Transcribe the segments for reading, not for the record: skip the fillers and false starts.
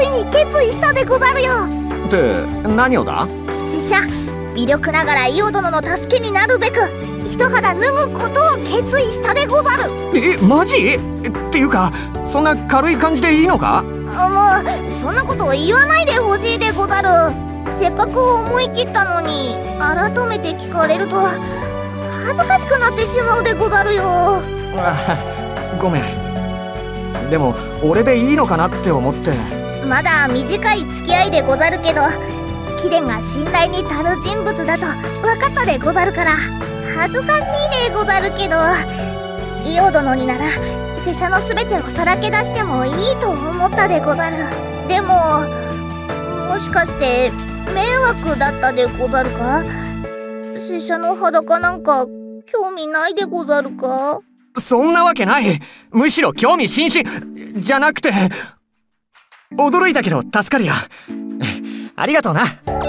ついに決意したでござるよ。 って何をだ？ 拙者微力ながら伊予殿の助けになるべく一肌脱ぐことを決意したでござる。 マジ？っていうかそんな軽い感じでいいのか？ もうそんなことを言わないでほしいでござる。せっかく思い切ったのに改めて聞かれると恥ずかしくなってしまうでござるよ。 ごめん。でも俺でいいのかなって思って。 まだ短い付き合いでござるけど貴殿が信頼に足る人物だと分かったでござるから恥ずかしいでござるけど、伊予殿になら拙者の全てをさらけ出してもいいと思ったでござる。でももしかして迷惑だったでござるか？拙者の裸なんか興味ないでござるか？ そんなわけない。むしろ興味津々じゃなくて驚いたけど助かるよ。ありがとうな。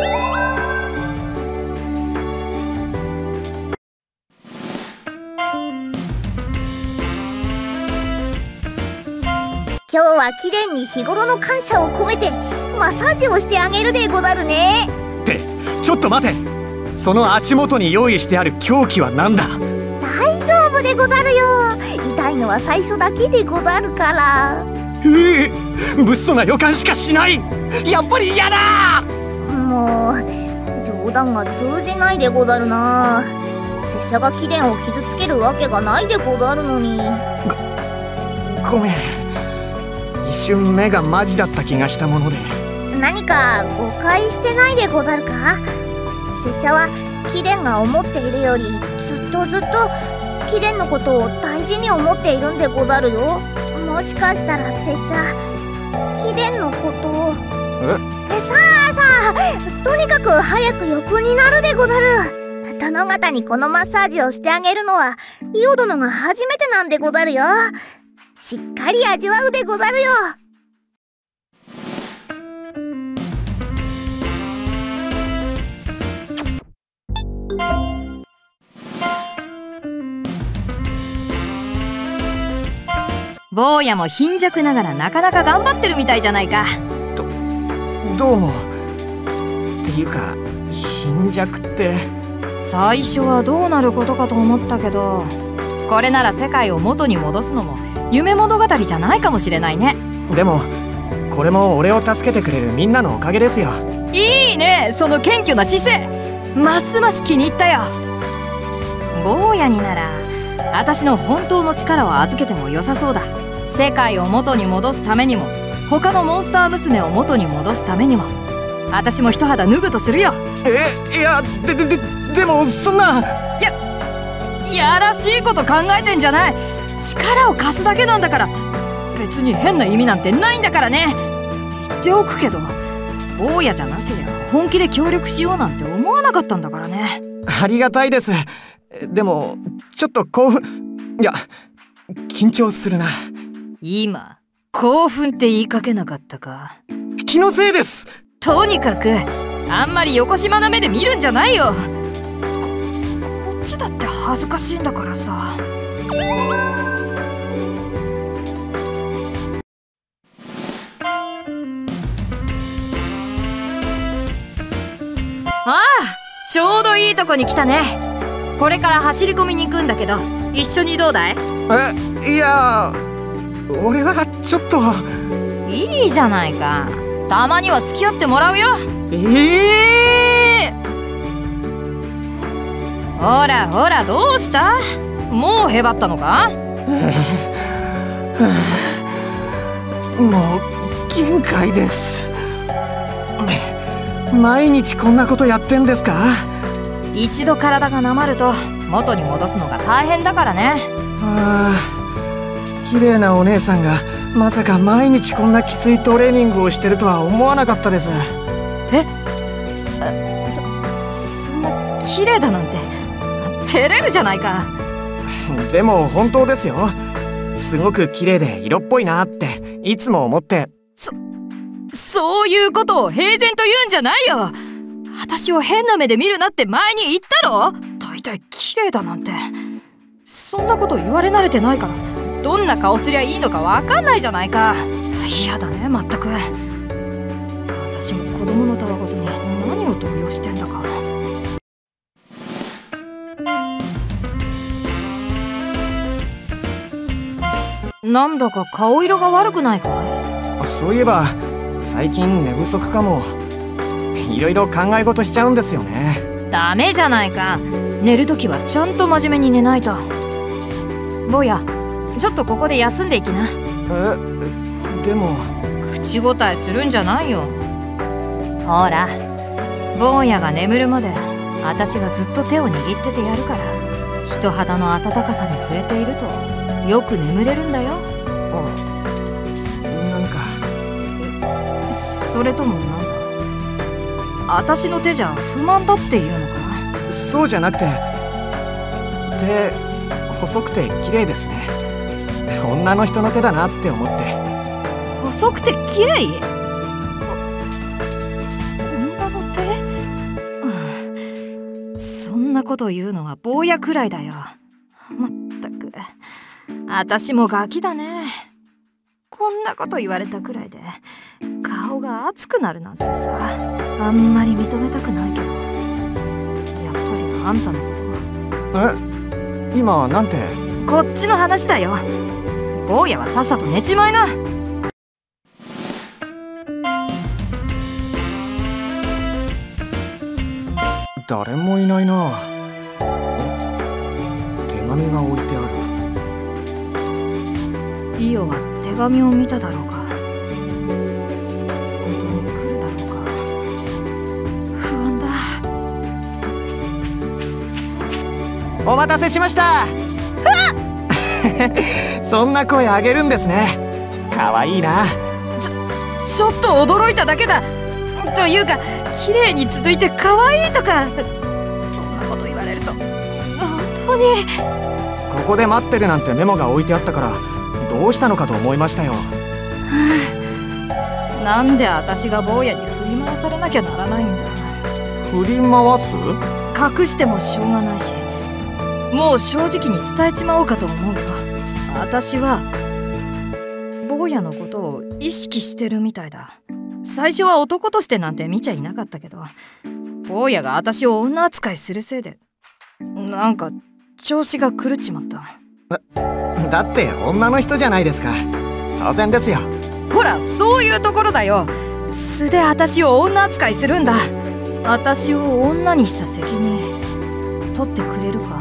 今日は貴殿に日頃の感謝を込めてマッサージをしてあげるでござるね。 ってちょっと待て。その足元に用意してある凶器は何だ？ 大丈夫でござるよ。痛いのは最初だけでござるから。 物騒な予感しかしない。やっぱり嫌だ。 もう冗談が通じないでござるな。拙者が貴殿を傷つけるわけがないでござるのに。 ごめん。一瞬目がマジだった気がしたもので。 何か誤解してないでござるか？拙者は貴殿が思っているよりずっと貴殿のことを大事に思っているんでござるよ。もしかしたら拙者貴殿のことを。さあとにかく早く横になるでござる。殿方にこのマッサージをしてあげるのは伊予殿が初めてなんでござるよ。しっかり味わうでござるよ。 坊やも貧弱ながらなかなか頑張ってるみたいじゃないか。 どうも。っていうか貧弱って最初はどうなることかと思ったけど、これなら世界を元に戻すのも夢物語じゃないかもしれないね。 でもこれも俺を助けてくれるみんなのおかげですよ。 いいね、その謙虚な姿勢。ますます気に入ったよ。坊やになら私の本当の力を預けても良さそうだ。世界を元に戻すためにも他のモンスター娘を元に戻すためにも私も一肌脱ぐとするよ。 いやでもそんな。 やらしいこと考えてんじゃない。力を貸すだけなんだから。別に変な意味なんてないんだからね。言っておくけど坊やじゃなければ本気で協力しようなんて思わなかったんだからね。 ありがたいです。でもちょっと緊張するな。 今興奮って言いかけなかったか？ 気のせいです。 とにかくあんまり横島な目で見るんじゃないよ。こっちだって恥ずかしいんだからさ。ああ、ちょうどいいとこに来たね。これから走り込みに行くんだけど一緒にどうだい？ いや俺はちょっと。 いいじゃないか、たまには付き合ってもらうよ。ほらほら、どうした？もうへばったのか？ もう限界です。毎日こんなことやってんですか？ 一度体がなまると元に戻すのが大変だからね。 綺麗なお姉さんがまさか毎日こんなきついトレーニングをしてるとは思わなかったです。 そんな綺麗だなんて照れるじゃないか。 でも本当ですよ。すごく綺麗で色っぽいなっていつも思って。 そういうことを平然と言うんじゃないよ。私を変な目で見るなって前に言ったろ。大体綺麗だなんてそんなこと言われ慣れてないからどんな顔すりゃいいのかわかんないじゃないか。嫌だね、まったく。 私も子供のたわごとに何を動揺してんだか。なんだか顔色が悪くないかい？ そういえば最近寝不足かも。いろいろ考え事しちゃうんですよね。 ダメじゃないか。寝るときはちゃんと真面目に寝ないと。坊や、ちょっとここで休んでいきな。 でも口答えするんじゃないよ。ほら、坊やが眠るまで私がずっと手を握っててやるから、人肌の温かさに触れているとよく眠れるんだよ。 なんか。 それともなんだ、私の手じゃ不満だっていうのか？ そうじゃなくて、手細くて綺麗ですね。女の人の手だなって思って。 細くて綺麗？女の手？そんなこと言うのは坊やくらいだよ。まったく、私もガキだね。こんなこと言われたくらいで顔が熱くなるなんてさ、あんまり認めたくないけど、やっぱりあんたのことは。 今なんて？ こっちの話だよ。坊やはさっさと寝ちまいな。 誰もいないな。手紙が置いてある。 イオは手紙を見ただろうか。本当に来るだろうか。不安だ。 お待たせしました。そんな声あげるんですね。かわいいな。 ちょっと驚いただけだ。というか、綺麗に続いて可愛いとか、そんなこと言われると本当に。 ここで待ってるなんてメモが置いてあったからどうしたのかと思いましたよ。 なんで私が坊やに振り回されなきゃならないんだ。 振り回す？ 隠してもしょうがないし、もう正直に伝えちまおうかと思うよ。私は坊やのことを意識してるみたいだ。最初は男としてなんて見ちゃいなかったけど、坊やが私を女扱いするせいでなんか調子が狂っちまった。 だって女の人じゃないですか。当然ですよ。 ほら、そういうところだよ。素で私を女扱いするんだ。私を女にした責任取ってくれるか？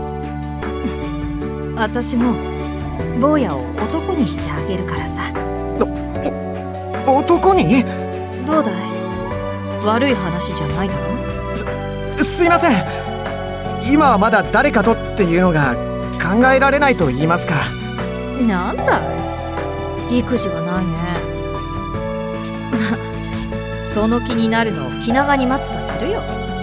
私も坊やを男にしてあげるからさ。 男に？ どうだい？悪い話じゃないだろ？ すいません。今はまだ誰かとっていうのが考えられないと言いますか。 なんだい、育児がないね。その気になるのを気長に待つとするよ。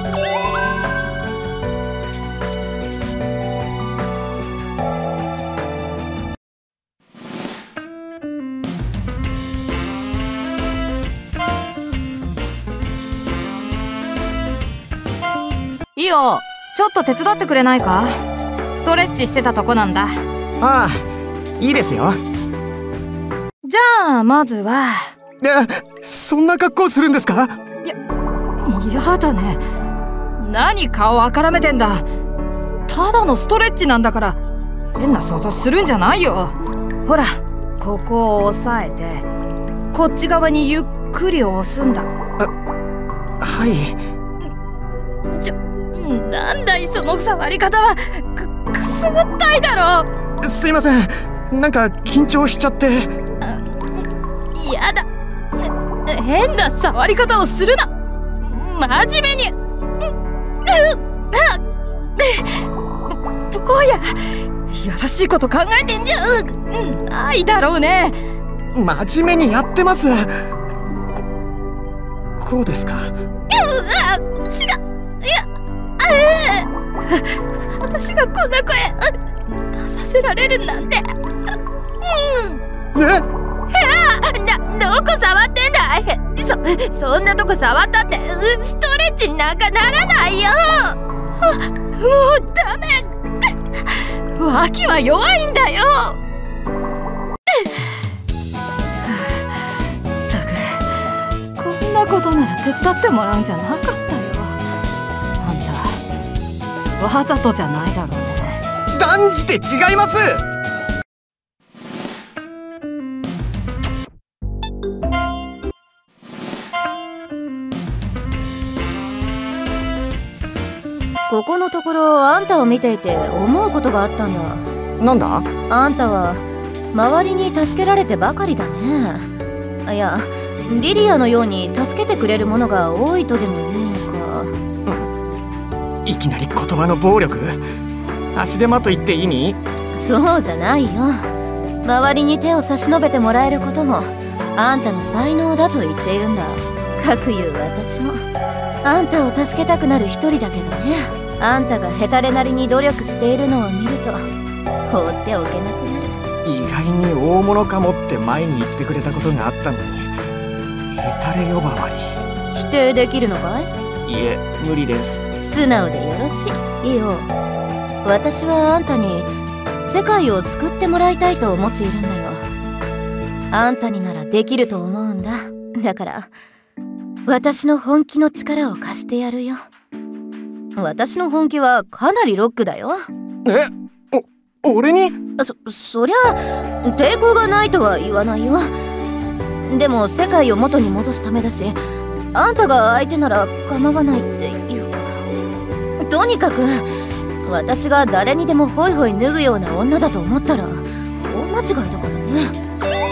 いいよ、ちょっと手伝ってくれないか？ストレッチしてたとこなんだ。 ああ、いいですよ。 じゃあまずは。 そんな格好するんですか？ やだね。何顔あからめてんだ。ただのストレッチなんだから、変な想像するんじゃないよ。ほら、ここを押さえてこっち側にゆっくり押すんだ。 はい。 なんだいその触り方は。くすぐったいだろ。 すいません、なんか緊張しちゃって。 やだ、変な触り方をするな。真面目に。坊や、やらしいこと考えてんじゃないだろうね。 真面目にやってます。こうですか？ 違う。私がこんな声出させられるなんて。どこ触ってんだい。そんなとこ触ったってストレッチになんかならないよ。もうダメ。脇は弱いんだよ。ったく、こんななことなら手伝ってもらうんじゃなかったよ。あんたわざとじゃないだろうね。 断じて違います。 ここのところあんたを見ていて思うことがあったんだ。 なんだ？ あんたは周りに助けられてばかりだね。いや、リリアのように助けてくれるものが多いとでも言うのか。 いきなり言葉の暴力？足手まといって意味？ そうじゃないよ。周りに手を差し伸べてもらえることもあんたの才能だと言っているんだ。かくいう私もあんたを助けたくなる一人だけどね。あんたがヘタレなりに努力しているのを見ると放っておけなくなる。 意外に大物かもって前に言ってくれたことがあったのに、ヘタレ呼ばわり。 否定できるのかい？ いえ、無理です。 素直でよろしい。いいよ。私はあんたに世界を救ってもらいたいと思っているんだよ。あんたにならできると思うんだ。だから私の本気の力を貸してやるよ。私の本気はかなりロックだよ。 俺に？ そりゃ抵抗がないとは言わないよ。でも世界を元に戻すためだし、あんたが相手なら構わないっていうか、とにかく私が誰にでもホイホイ脱ぐような女だと思ったら大間違いだからね。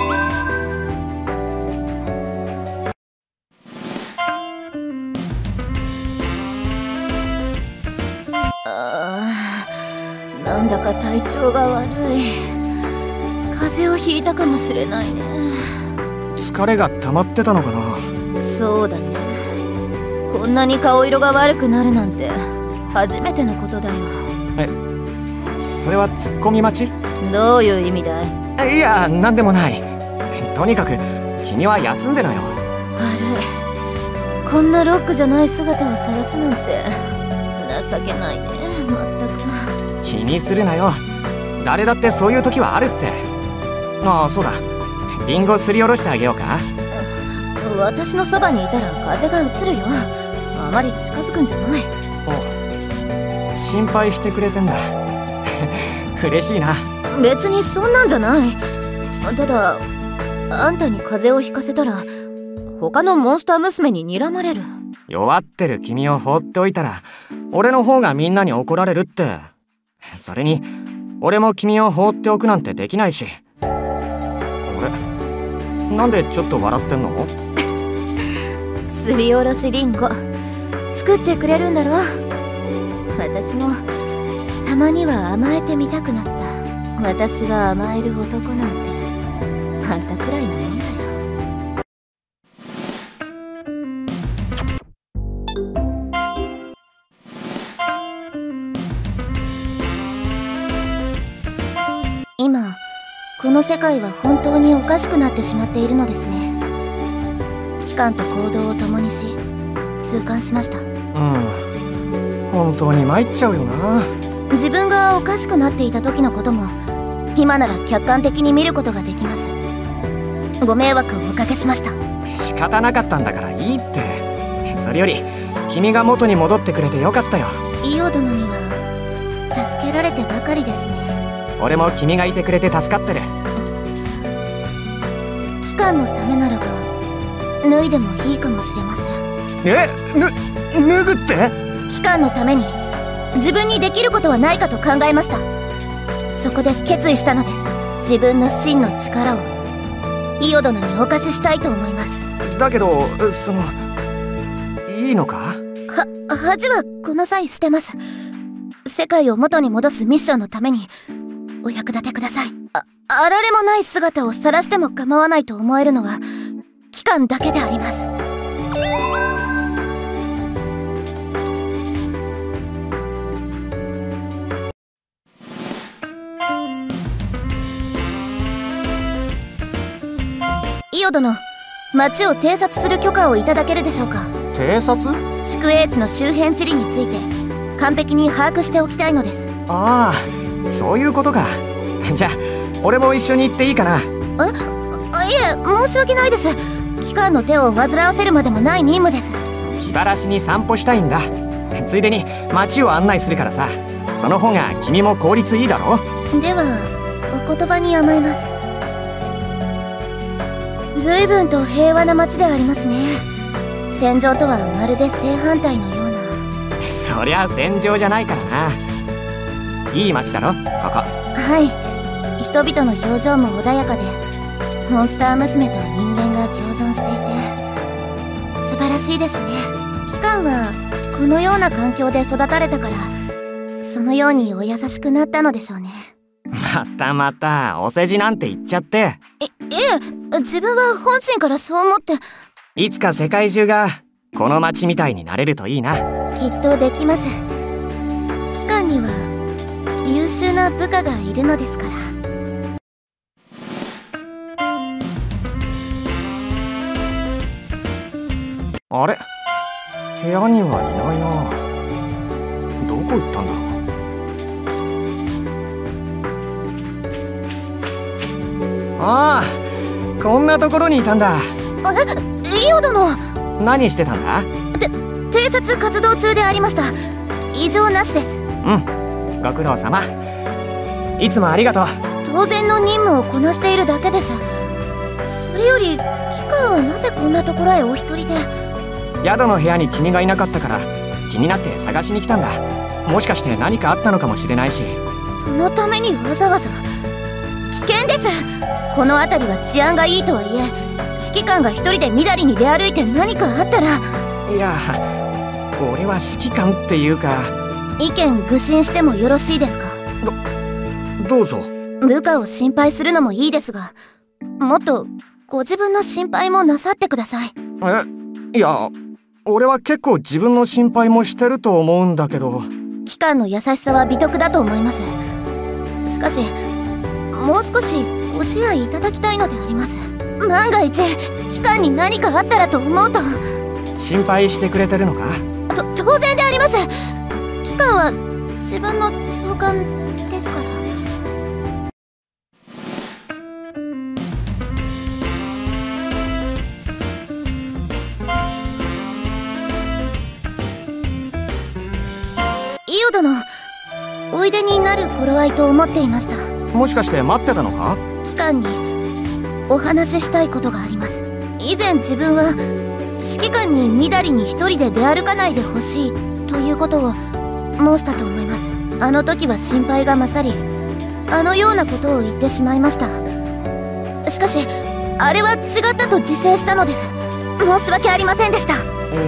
なんだか体調が悪い。風邪をひいたかもしれないね。 疲れが溜まってたのかな？ そうだね。こんなに顔色が悪くなるなんて初めてのことだよ。 それはツッコミ待ち？ どういう意味だい？ いや、なんでもない。とにかく君は休んでなよ。 悪い。こんなロックじゃない姿を晒すなんて情けないね。まったく。 気にするなよ。誰だってそういう時はあるって。ああ、そうだ。リンゴすりおろしてあげようか。 私のそばにいたら風が移るよ。あまり近づくんじゃない。 心配してくれてんだ。嬉しいな。 別にそんなんじゃない。ただあんたに風邪をひかせたら他のモンスター娘に睨まれる。 弱ってる君を放っておいたら俺の方がみんなに怒られるって。それに俺も君を放っておくなんてできないし。俺なんでちょっと笑ってんの？ すりおろしリンゴ作ってくれるんだろ。私もたまには甘えてみたくなった。私が甘える男なんてあんたくらいのもんだよ。今この世界は本当におかしくなってしまっているのですね。期間と行動を共にし痛感しました。 本当に参っちゃうよな。 自分がおかしくなっていた時のことも今なら客観的に見ることができます。ご迷惑をおかけしました。 仕方なかったんだからいいって。それより君が元に戻ってくれてよかったよ。 イオ殿には助けられてばかりですね。 俺も君がいてくれて助かってる。 期間のためならば脱いでもいいかもしれません。 脱ぐって？ 期間のために自分にできることはないかと考えました。そこで決意したのです。自分の真の力をイオ殿にお貸ししたいと思います。 だけどいいのか？ 恥はこの際捨てます。世界を元に戻すミッションのためにお役立てください。あられもない姿を晒しても構わないと思えるのは期間だけであります。イオ殿、町を偵察する許可をいただけるでしょうか？ 偵察？ 宿営地の周辺地理について完璧に把握しておきたいのです。 ああ、そういうことか。じゃあ俺も一緒に行っていいかな？ いえ、申し訳ないです。 機関の手を煩わせるまでもない任務です。 気晴らしに散歩したいんだ。ついでに街を案内するからさ。その方が君も効率いいだろ。 ではお言葉に甘えます。随分と平和な街でありますね。戦場とはまるで正反対のような。 そりゃ戦場じゃないからな。いい街だろここ。 はい、人々の表情も穏やかで、モンスター娘と人間が共存していて素晴らしいですね。機関はこのような環境で育たれたから、そのようにお優しくなったのでしょうね。 またお世辞なんて言っちゃって。 いえ、自分は本心からそう思って。 いつか世界中がこの街みたいになれるといいな。 きっとできます。機関には優秀な部下がいるのですから。 あれ、部屋にはいないな。どこ行ったんだろう。ああ、こんなところにいたんだ。 イオ殿、 何してたんだ。 偵察活動中でありました。異常なしです。 うん、ご苦労様。いつもありがとう。 当然の任務をこなしているだけです。それより機関はなぜこんなところへお一人で。 宿の部屋に君がいなかったから気になって探しに来たんだ。もしかして何かあったのかもしれないし。そのためにわざわざ。危険です。この辺りは治安がいいとはいえ、指揮官が一人でみだりに出歩いて何かあったら。 いや、俺は指揮官っていうか。 意見愚信してもよろしいですか。 どうぞ。 部下を心配するのもいいですが、もっとご自分の心配もなさってください。 いや、俺は結構自分の心配もしてると思うんだけど。 機関の優しさは美徳だと思います。しかしもう少しご自愛いただきたいのであります。万が一機関に何かあったらと思うと。 心配してくれてるのか。 当然であります。機関は自分の長官ですから。イオ殿、おいでになる頃合いと思っていました。 もしかして待ってたのか。 機関にお話ししたいことがあります。以前自分は指揮官にみだりに一人で出歩かないでほしいということを申したと思います。あの時は心配が勝り、あのようなことを言ってしまいました。しかしあれは違ったと自制したのです。申し訳ありませんでした。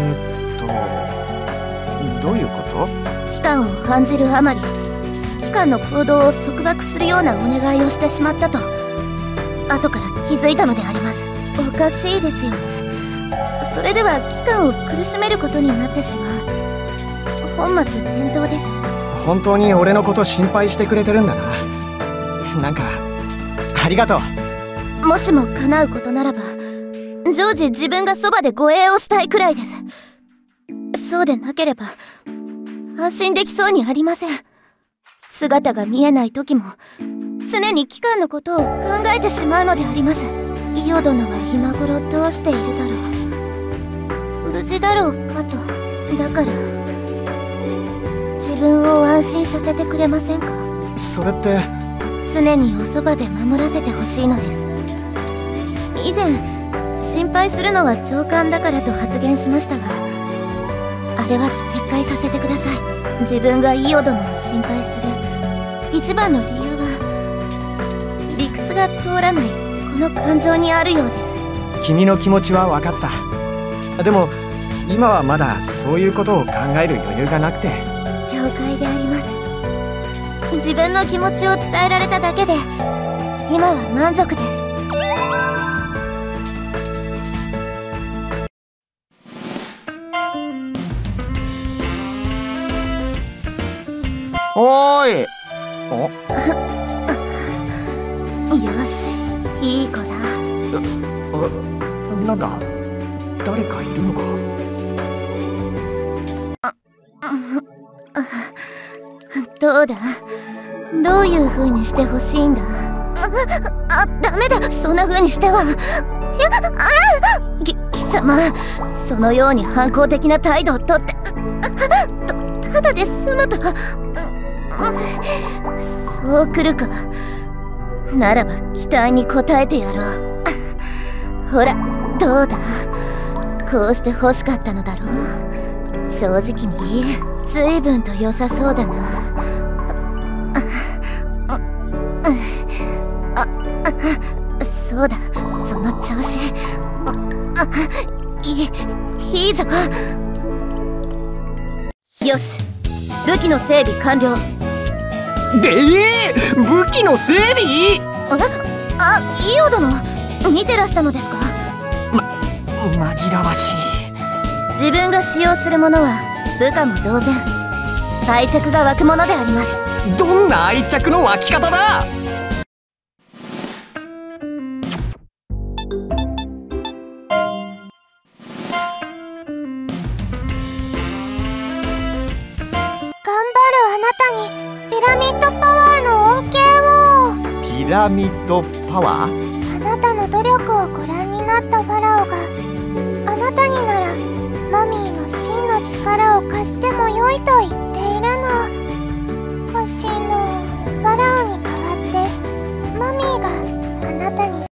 どういうこと。 機関を案じるあまり、機関の行動を束縛するようなお願いをしてしまったと後から気づいたのであります。おかしいですよね。それでは機関を苦しめることになってしまう。本末転倒です。 本当に俺のこと心配してくれてるんだな。なんかありがとう。 もしも叶うことならば常時自分がそばで護衛をしたいくらいです。そうでなければ安心できそうにありません。姿が見えない時も常に機関のことを考えてしまうのであります。イオ殿は今頃どうしているだろう。無事だろうかと。だから自分を安心させてくれませんか。 それって常におそばで守らせてほしいのです。以前心配するのは長官だからと発言しましたが、あれは撤回させてください。自分がイオ殿を心配する一番の理由は理屈が通らないこの感情にあるようです。 君の気持ちは分かった。でも今はまだそういうことを考える余裕がなくて。 了解であります。自分の気持ちを伝えられただけで今は満足です。 おーい。 よし、いい子だ。 なんだ、誰かいるのか。 どうだ、どういう風にしてほしいんだ。ダメだ、そんな風にしては。 様、そのように反抗的な態度をとって、ただで済むと。そう来るか。ならば期待に応えてやろう。ほら、どうだ。こうして欲しかったのだろう。正直に言え、随分と良さそうだな。そうだ、その調子。いいぞ。よし、武器の整備完了。 武器の整備？ イオ殿、見てらしたのですか？ 紛らわしい。 自分が使用するものは部下も同然愛着が湧くものであります。 どんな愛着の湧き方だ？ あなたにピラミッドパワーの恩恵を。 ピラミッドパワー？ あなたの努力をご覧になったファラオがあなたにならマミーの真の力を貸してもよいと言った。